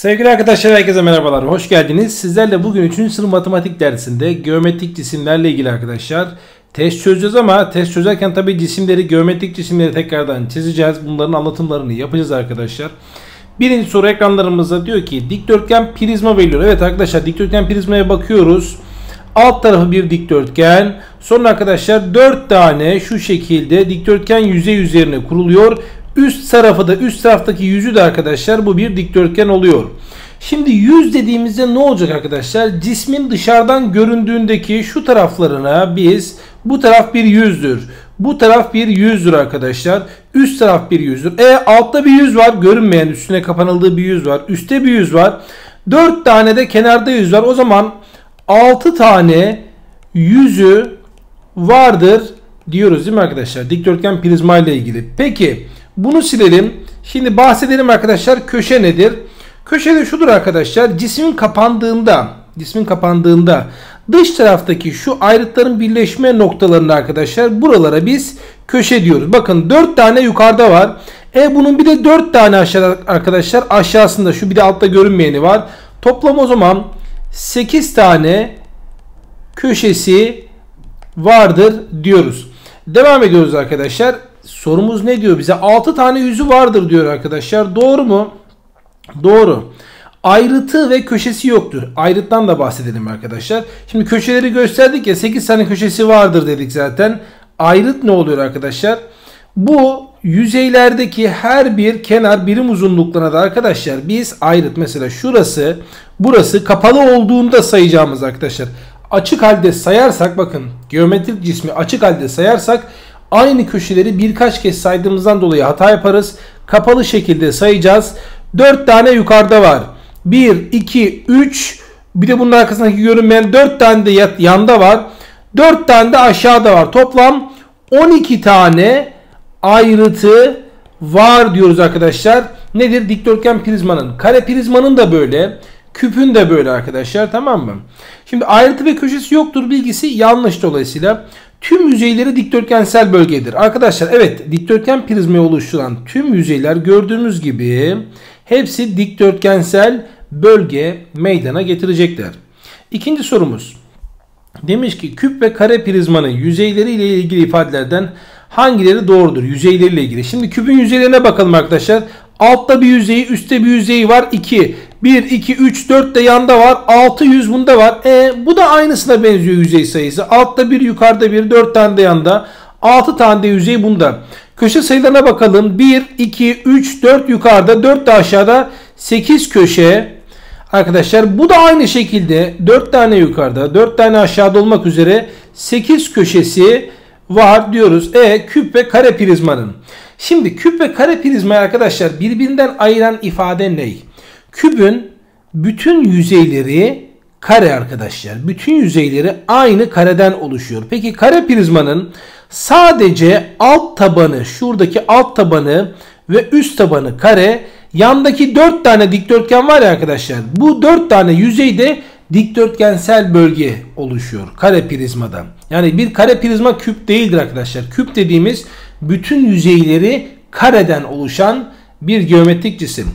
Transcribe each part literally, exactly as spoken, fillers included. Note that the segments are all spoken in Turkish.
Sevgili arkadaşlar, herkese merhabalar, hoş geldiniz. Sizlerle bugün üçüncü sınıf matematik dersinde geometrik cisimlerle ilgili arkadaşlar test çözeceğiz ama test çözerken tabi cisimleri, geometrik cisimleri tekrardan çizeceğiz. Bunların anlatımlarını yapacağız arkadaşlar. Birinci soru ekranlarımızda diyor ki dikdörtgen prizma veriliyor. Evet arkadaşlar, dikdörtgen prizmaya bakıyoruz. Alt tarafı bir dikdörtgen. Sonra arkadaşlar dört tane şu şekilde dikdörtgen yüzey üzerine kuruluyor. Üst tarafı da üst taraftaki yüzü de arkadaşlar bu bir dikdörtgen oluyor. Şimdi yüz dediğimizde ne olacak arkadaşlar? Cismin dışarıdan göründüğündeki şu taraflarına biz bu taraf bir yüzdür. Bu taraf bir yüzdür arkadaşlar. Üst taraf bir yüzdür. E altta bir yüz var. Görünmeyen, üstüne kapanıldığı bir yüz var. Üstte bir yüz var. dört tane de kenarda yüz var. O zaman altı tane yüzü vardır diyoruz değil mi arkadaşlar? Dikdörtgen prizma ile ilgili. Peki bunu silelim. Şimdi bahsedelim arkadaşlar, köşe nedir? Köşe de şudur arkadaşlar. Cismin kapandığında, cismin kapandığında dış taraftaki şu ayrıtların birleşme noktalarını arkadaşlar buralara biz köşe diyoruz. Bakın dört tane yukarıda var. E bunun bir de dört tane aşağıda arkadaşlar, aşağısında şu bir de altta görünmeyeni var. Toplam o zaman sekiz tane köşesi vardır diyoruz. Devam ediyoruz arkadaşlar. Sorumuz ne diyor bize? altı tane yüzü vardır diyor arkadaşlar. Doğru mu? Doğru. Ayrıtı ve köşesi yoktur. Ayrıttan da bahsedelim arkadaşlar. Şimdi köşeleri gösterdik ya, sekiz tane köşesi vardır dedik zaten. Ayrıt ne oluyor arkadaşlar? Bu yüzeylerdeki her bir kenar birim uzunluklarına da arkadaşlar biz ayrıt, mesela şurası, burası kapalı olduğunda sayacağımız arkadaşlar. Açık halde sayarsak, bakın geometrik cismi açık halde sayarsak aynı köşeleri birkaç kez saydığımızdan dolayı hata yaparız. Kapalı şekilde sayacağız. dört tane yukarıda var. bir, iki, üç. Bir de bunun arkasındaki görünmeyen dört tane de yanda var. dört tane de aşağıda var. Toplam on iki tane ayrıtı var diyoruz arkadaşlar. Nedir? Dikdörtgen prizmanın. Kare prizmanın da böyle. Küpün de böyle arkadaşlar, tamam mı? Şimdi ayrıtı ve köşesi yoktur bilgisi yanlış dolayısıyla. Tüm yüzeyleri dikdörtgensel bölgedir. Arkadaşlar evet, dikdörtgen prizmayı oluşturan tüm yüzeyler gördüğümüz gibi hepsi dikdörtgensel bölge meydana getirecekler. İkinci sorumuz. Demiş ki küp ve kare prizmanın yüzeyleri ile ilgili ifadelerden hangileri doğrudur? Yüzeyleriyle ilgili. Şimdi küpün yüzeylerine bakalım arkadaşlar. Altta bir yüzeyi, üstte bir yüzeyi var. iki. bir, iki, üç, dört de yanda var. altı yüz bunda var. E bu da aynısına benziyor yüzey sayısı. Altta bir, yukarıda bir, dört tane de yanda. altı tane de yüzey bunda. Köşe sayılarına bakalım. bir, iki, üç, dört yukarıda, dört de aşağıda. sekiz köşe. Arkadaşlar bu da aynı şekilde dört tane yukarıda, dört tane aşağıda olmak üzere sekiz köşesi var diyoruz. E küp ve kare prizmanın. Şimdi küp ve kare prizmayı arkadaşlar birbirinden ayıran ifade ne? Küpün bütün yüzeyleri kare arkadaşlar. Bütün yüzeyleri aynı kareden oluşuyor. Peki kare prizmanın sadece alt tabanı, şuradaki alt tabanı ve üst tabanı kare. Yandaki dört tane dikdörtgen var ya arkadaşlar. Bu dört tane yüzeyde dikdörtgensel bölge oluşuyor kare prizmada. Yani bir kare prizma küp değildir arkadaşlar. Küp dediğimiz bütün yüzeyleri kareden oluşan bir geometrik cisim.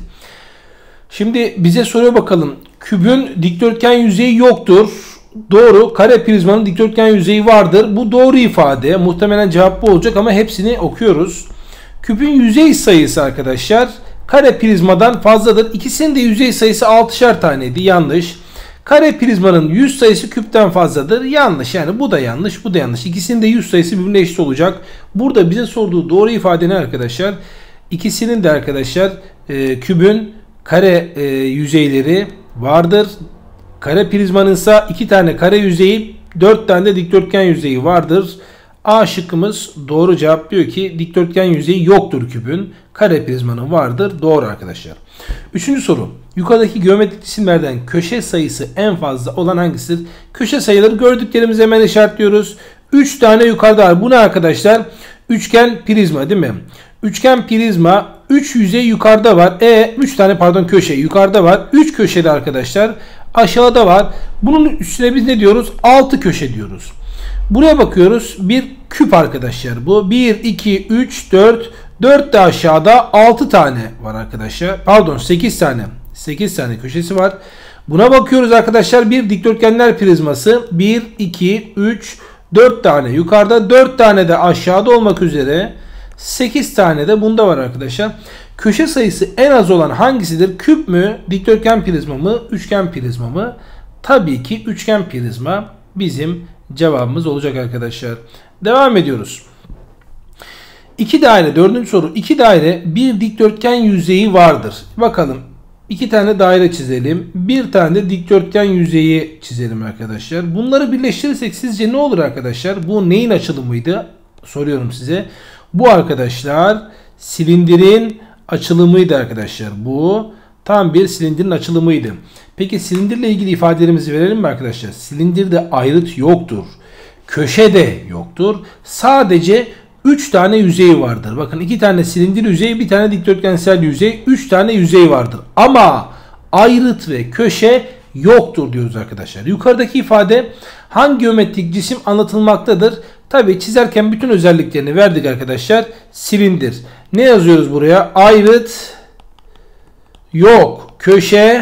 Şimdi bize soruyor bakalım. Kübün dikdörtgen yüzeyi yoktur. Doğru. Kare prizmanın dikdörtgen yüzeyi vardır. Bu doğru ifade. Muhtemelen cevap bu olacak ama hepsini okuyoruz. Küpün yüzey sayısı arkadaşlar kare prizmadan fazladır. İkisinin de yüzey sayısı altışar taneydi. Yanlış. Kare prizmanın yüz sayısı küpten fazladır. Yanlış. Yani bu da yanlış, bu da yanlış. İkisinin de yüz sayısı birbirine eşit olacak. Burada bize sorduğu doğru ifade ne arkadaşlar? İkisinin de arkadaşlar e, kübün kare e, yüzeyleri vardır. Kare prizmanın ise iki tane kare yüzeyi, dört tane de dikdörtgen yüzeyi vardır. A şıkkımız doğru cevap, diyor ki dikdörtgen yüzeyi yoktur küpün. Kare prizmanın vardır. Doğru arkadaşlar. Üçüncü soru. Yukarıdaki geometrik cisimlerden köşe sayısı en fazla olan hangisidir? Köşe sayıları gördüklerimizi hemen işaretliyoruz. üç tane yukarıda var. Bu ne arkadaşlar? Üçgen prizma değil mi? Üçgen prizma, üç yüzey yukarıda var. E üç tane pardon köşe yukarıda var. üç köşeli arkadaşlar aşağıda var. Bunun üstüne biz ne diyoruz? altı köşe diyoruz. Buraya bakıyoruz. Bir küp arkadaşlar bu. bir, iki, üç, dört. dört de aşağıda, altı tane var arkadaşlar. Pardon sekiz tane. sekiz tane köşesi var. Buna bakıyoruz arkadaşlar. Bir dikdörtgenler prizması. bir, iki, üç, dört tane yukarıda, dört tane de aşağıda olmak üzere sekiz tane de bunda var arkadaşlar. Köşe sayısı en az olan hangisidir? Küp mü, dikdörtgen prizma mı, üçgen prizma mı? Tabii ki üçgen prizma bizim cevabımız olacak arkadaşlar. Devam ediyoruz. İki daire, dördüncü soru. İki daire, bir dikdörtgen yüzeyi vardır. Bakalım. İki tane daire çizelim. Bir tane de dikdörtgen yüzeyi çizelim arkadaşlar. Bunları birleştirirsek sizce ne olur arkadaşlar? Bu neyin açılımıydı? Soruyorum size. Bu arkadaşlar silindirin açılımıydı arkadaşlar. Bu tam bir silindirin açılımıydı. Peki silindirle ilgili ifadelerimizi verelim mi arkadaşlar? Silindirde ayrıt yoktur. Köşe de yoktur. Sadece üç tane yüzey vardır. Bakın iki tane silindir yüzeyi, bir tane dikdörtgensel yüzey, üç tane yüzey vardır. Ama ayrıt ve köşe yoktur diyoruz arkadaşlar. Yukarıdaki ifade hangi geometrik cisim anlatılmaktadır? Tabi çizerken bütün özelliklerini verdik arkadaşlar. Silindir. Ne yazıyoruz buraya? Ayrıt yok. Köşe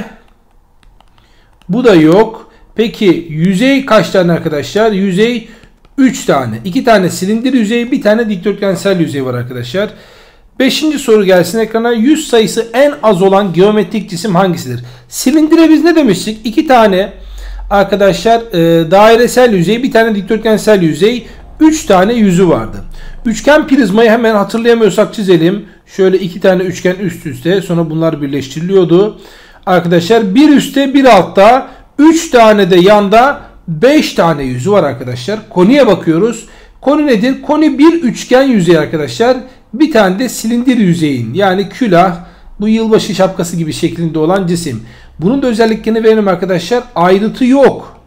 bu da yok. Peki yüzey kaç tane arkadaşlar? Yüzey üç tane. iki tane silindir yüzeyi, bir tane dikdörtgensel yüzey var arkadaşlar. beşinci soru gelsin ekrana. yüz sayısı en az olan geometrik cisim hangisidir? Silindire biz ne demiştik? iki tane arkadaşlar e, dairesel yüzey, bir tane dikdörtgensel yüzey, üç tane yüzü vardı. Üçgen prizmayı hemen hatırlayamıyorsak çizelim. Şöyle iki tane üçgen üst üste, sonra bunlar birleştiriliyordu. Arkadaşlar bir üstte bir altta, üç tane de yanda, beş tane yüzü var arkadaşlar. Koniye bakıyoruz. Koni nedir? Koni bir üçgen yüzey arkadaşlar. Bir tane de silindir yüzeyin, yani külah, bu yılbaşı şapkası gibi şeklinde olan cisim. Bunun da özelliklerini verelim arkadaşlar. Ayrıtı yok.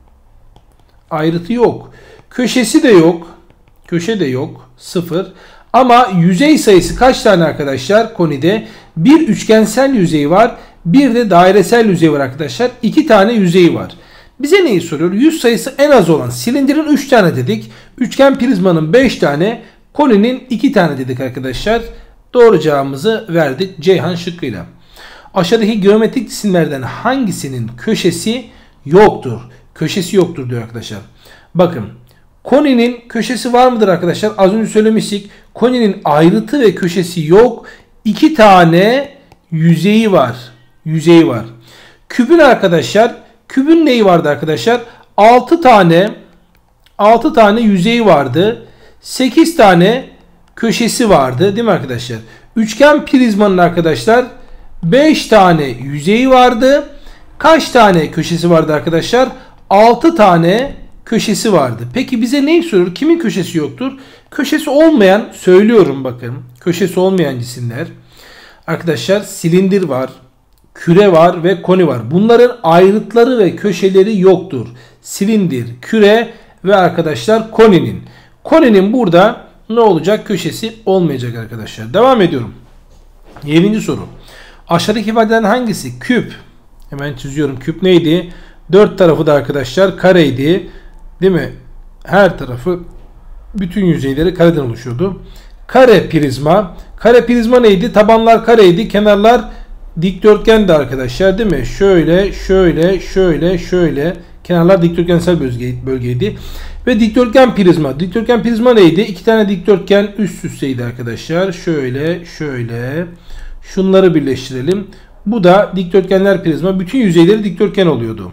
Ayrıtı yok. Köşesi de yok. Köşe de yok. Sıfır. Ama yüzey sayısı kaç tane arkadaşlar? Konide bir üçgensel yüzey var. Bir de dairesel yüzey var arkadaşlar. iki tane yüzey var. Bize neyi soruyor? yüz sayısı en az olan silindirin üç tane dedik. Üçgen prizmanın beş tane. Koninin iki tane dedik arkadaşlar. Doğru cevabımızı verdik Ceyhan şıkkıyla. Aşağıdaki geometrik cisimlerden hangisinin köşesi yoktur? Köşesi yoktur diyor arkadaşlar. Bakın. Koninin köşesi var mıdır arkadaşlar? Az önce söylemiştik. Koninin ayrıtı ve köşesi yok. iki tane yüzeyi var. Yüzeyi var. Kübün arkadaşlar, kübün neyi vardı arkadaşlar? altı tane altı tane yüzeyi vardı. sekiz tane köşesi vardı, değil mi arkadaşlar? Üçgen prizmanın arkadaşlar beş tane yüzeyi vardı. Kaç tane köşesi vardı arkadaşlar? altı tane köşesi vardı. Peki bize neyi soruyor? Kimin köşesi yoktur? Köşesi olmayan, söylüyorum bakın. Köşesi olmayan cisimler. Arkadaşlar silindir var, küre var ve koni var. Bunların ayrıtları ve köşeleri yoktur. Silindir, küre ve arkadaşlar koninin. Koninin burada ne olacak? Köşesi olmayacak arkadaşlar. Devam ediyorum. yedinci soru. Aşağıdaki ifadelerin hangisi? Küp. Hemen çiziyorum. Küp neydi? Dört tarafı da arkadaşlar kareydi. Değil mi? Her tarafı, bütün yüzeyleri kareden oluşuyordu. Kare prizma. Kare prizma neydi? Tabanlar kareydi. Kenarlar dikdörtgendi arkadaşlar. Değil mi? Şöyle, şöyle, şöyle, şöyle. Kenarlar dikdörtgensel bölgeydi. Ve dikdörtgen prizma. Dikdörtgen prizma neydi? İki tane dikdörtgen üst üsteydi arkadaşlar. Şöyle, şöyle. Şunları birleştirelim. Bu da dikdörtgenler prizma. Bütün yüzeyleri dikdörtgen oluyordu.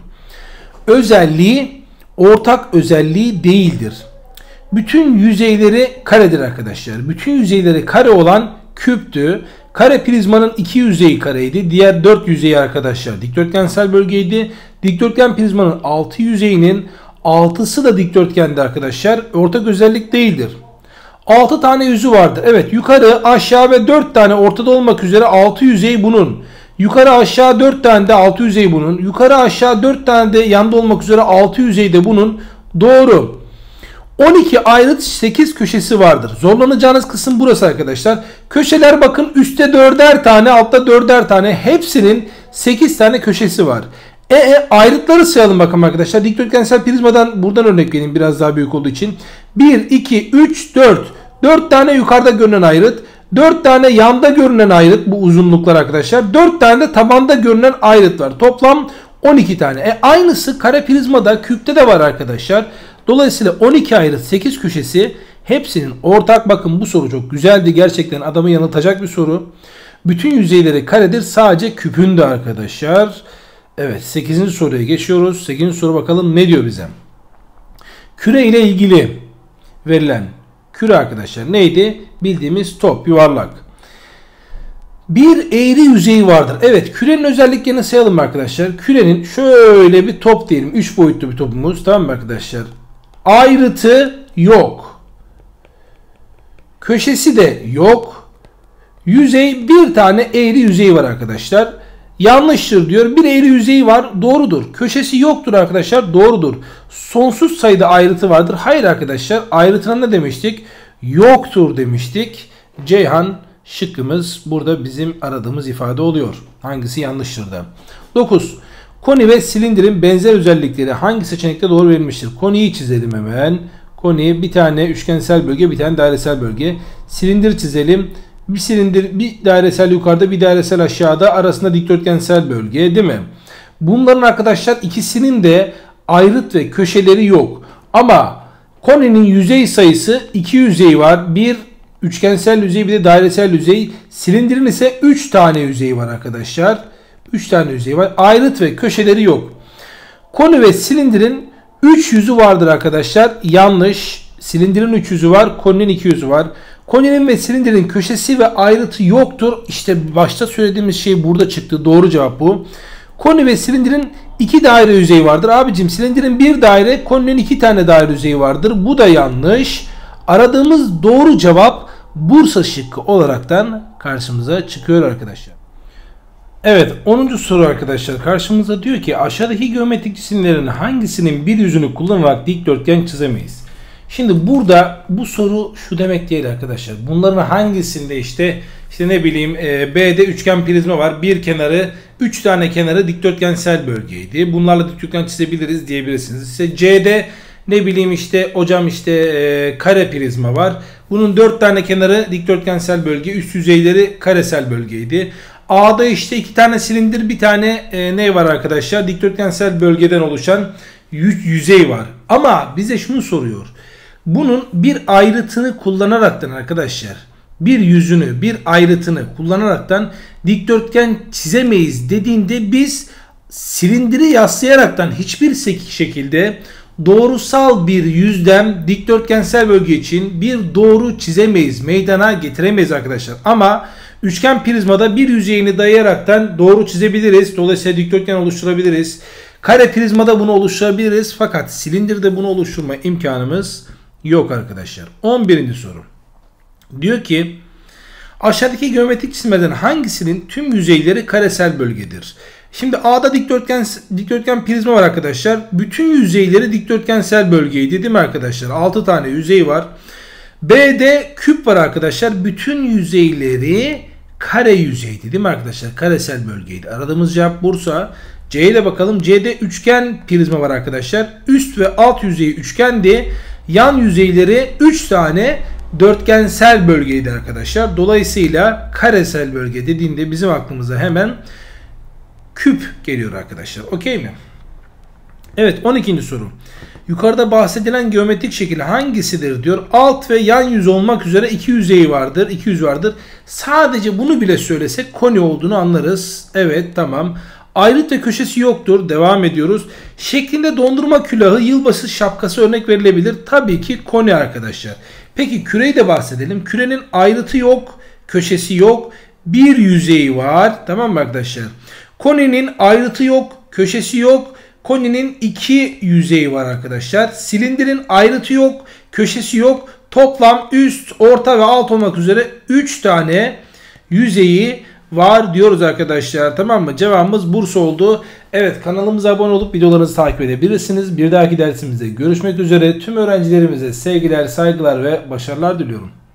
Özelliği ortak özelliği değildir. Bütün yüzeyleri karedir arkadaşlar. Bütün yüzeyleri kare olan küptü. Kare prizmanın iki yüzeyi kareydi. Diğer dört yüzeyi arkadaşlar dikdörtgensel bölgeydi. Dikdörtgen prizmanın altı yüzeyinin altısı da dikdörtgendi arkadaşlar. Ortak özellik değildir. altı tane yüzü vardır. Evet, yukarı, aşağı ve dört tane ortada olmak üzere altı yüzey bunun. Yukarı aşağı dört tane de altı yüzey bunun. Yukarı aşağı dört tane de yanda olmak üzere altı yüzey de bunun. Doğru. on iki ayrıt sekiz köşesi vardır. Zorlanacağınız kısım burası arkadaşlar. Köşeler bakın, üstte dörder tane, altta dörder tane. Hepsinin sekiz tane köşesi var. E, e ayrıtları sayalım bakalım arkadaşlar. Dikdörtgensel prizmadan buradan örnek vereyim, biraz daha büyük olduğu için. bir, iki, üç, dört. dört tane yukarıda görünen ayrıt. dört tane yanda görünen ayrıt bu uzunluklar arkadaşlar. dört tane de tabanda görünen ayrıt var. Toplam on iki tane. E aynısı kare prizmada, küpte de var arkadaşlar. Dolayısıyla on iki ayrıt, sekiz köşesi hepsinin ortak. Bakın bu soru çok güzeldi. Gerçekten adamı yanıltacak bir soru. Bütün yüzeyleri karedir. Sadece küpün de arkadaşlar. Evet, sekizinci soruya geçiyoruz. sekizinci soru bakalım ne diyor bize? Küre ile ilgili verilen küre arkadaşlar neydi? Bildiğimiz top, yuvarlak. Bir eğri yüzeyi vardır. Evet, kürenin özelliklerini sayalım arkadaşlar. Kürenin şöyle bir top diyelim. üç boyutlu bir topumuz. Tamam mı arkadaşlar? Ayrıtı yok. Köşesi de yok. Yüzey, bir tane eğri yüzeyi var arkadaşlar. Yanlıştır diyor. Bir eğri yüzeyi var. Doğrudur. Köşesi yoktur arkadaşlar. Doğrudur. Sonsuz sayıda ayrıtı vardır. Hayır arkadaşlar. Ayrıtına ne demiştik? Yoktur demiştik. Ceyhan şıkkımız burada bizim aradığımız ifade oluyor. Hangisi yanlıştır da? dokuz. Koni ve silindirin benzer özellikleri hangi seçenekte doğru verilmiştir? Koniyi çizelim hemen. Koni bir tane üçgensel bölge, bir tane dairesel bölge. Silindir çizelim. Bir silindir, bir dairesel yukarıda, bir dairesel aşağıda, arasında dikdörtgensel bölge, değil mi? Bunların arkadaşlar ikisinin de ayrıt ve köşeleri yok. Ama koninin yüzey sayısı iki yüzeyi var. Bir üçgensel yüzey, bir de dairesel yüzey. Silindirin ise üç tane yüzeyi var arkadaşlar. üç tane yüzeyi var. Ayrıt ve köşeleri yok. Koni ve silindirin üç yüzü vardır arkadaşlar. Yanlış. Silindirin üç yüzü var. Koninin iki yüzü var. Koninin ve silindirin köşesi ve ayrıtı yoktur. İşte başta söylediğimiz şey burada çıktı. Doğru cevap bu. Koni ve silindirin iki daire yüzeyi vardır. Abicim silindirin bir daire, koninin iki tane daire yüzeyi vardır. Bu da yanlış. Aradığımız doğru cevap Bursa şıkkı olaraktan karşımıza çıkıyor arkadaşlar. Evet, onuncu soru arkadaşlar karşımıza diyor ki aşağıdaki geometrik cisimlerin hangisinin bir yüzünü kullanarak dikdörtgen çizemeyiz? Şimdi burada bu soru şu demek değil arkadaşlar. Bunların hangisinde işte işte ne bileyim e, B'de üçgen prizma var. Bir kenarı, üç tane kenarı dikdörtgensel bölgeydi. Bunlarla dikdörtgen çizebiliriz diyebilirsiniz. İşte C'de ne bileyim işte hocam işte e, kare prizma var. Bunun dört tane kenarı dikdörtgensel bölge, üst yüzeyleri karesel bölgeydi. A'da işte iki tane silindir, bir tane e, ne var arkadaşlar? Dikdörtgensel bölgeden oluşan yüzey var. Ama bize şunu soruyor. Bunun bir ayrıtını kullanaraktan arkadaşlar, bir yüzünü, bir ayrıtını kullanaraktan dikdörtgen çizemeyiz dediğinde biz silindiri yaslayaraktan hiçbir şekilde doğrusal bir yüzden dikdörtgensel bölge için bir doğru çizemeyiz, meydana getiremeyiz arkadaşlar. Ama üçgen prizmada bir yüzeyini dayayaraktan doğru çizebiliriz. Dolayısıyla dikdörtgen oluşturabiliriz. Kare prizmada bunu oluşturabiliriz. Fakat silindirde bunu oluşturma imkanımız yok arkadaşlar. on birinci soru. Diyor ki aşağıdaki geometrik cisimlerden hangisinin tüm yüzeyleri karesel bölgedir? Şimdi A'da dikdörtgen dikdörtgen prizma var arkadaşlar. Bütün yüzeyleri dikdörtgensel bölgeydi değil mi arkadaşlar? altı tane yüzey var. B'de küp var arkadaşlar. Bütün yüzeyleri kare yüzeydi değil mi arkadaşlar? Karesel bölgeydi. Aradığımız cevap Bursa. C'ye de bakalım. C'de üçgen prizma var arkadaşlar. Üst ve alt yüzeyi üçgendi. Yan yüzeyleri üç tane dörtgensel bölgeydi arkadaşlar. Dolayısıyla karesel bölge dediğinde bizim aklımıza hemen küp geliyor arkadaşlar. Okey mi? Evet, on ikinci soru. Yukarıda bahsedilen geometrik şekil hangisidir diyor. Alt ve yan yüz olmak üzere iki yüzeyi vardır. iki yüz vardır. Sadece bunu bile söylesek koni olduğunu anlarız. Evet, tamam. Ayrıt ve köşesi yoktur. Devam ediyoruz. Şeklinde dondurma külahı, yılbaşı şapkası örnek verilebilir. Tabii ki koni arkadaşlar. Peki küreyi de bahsedelim. Kürenin ayrıtı yok, köşesi yok. Bir yüzeyi var. Tamam mı arkadaşlar? Koninin ayrıtı yok, köşesi yok. Koninin iki yüzeyi var arkadaşlar. Silindirin ayrıtı yok, köşesi yok. Toplam üst, orta ve alt olmak üzere üç tane yüzeyi var diyoruz arkadaşlar. Tamam mı? Cevabımız Bursa oldu. Evet, kanalımıza abone olup videolarımızı takip edebilirsiniz. Bir dahaki dersimizde görüşmek üzere. Tüm öğrencilerimize sevgiler, saygılar ve başarılar diliyorum.